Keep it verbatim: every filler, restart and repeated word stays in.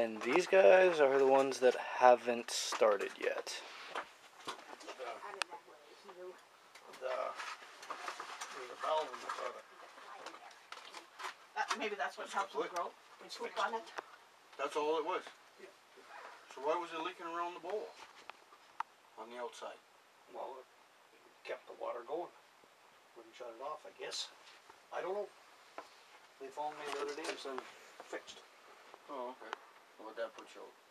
And these guys are the ones that haven't started yet. The, there's a valve in the front. Uh, maybe that's what helps them grow. We poop on it. That's all it was. Yeah. So why was it leaking around the bowl? On the outside? Well, it kept the water going. Wouldn't shut it off, I guess. I don't know. They phoned me the other day and said fixed. Oh, okay. What would that put you out?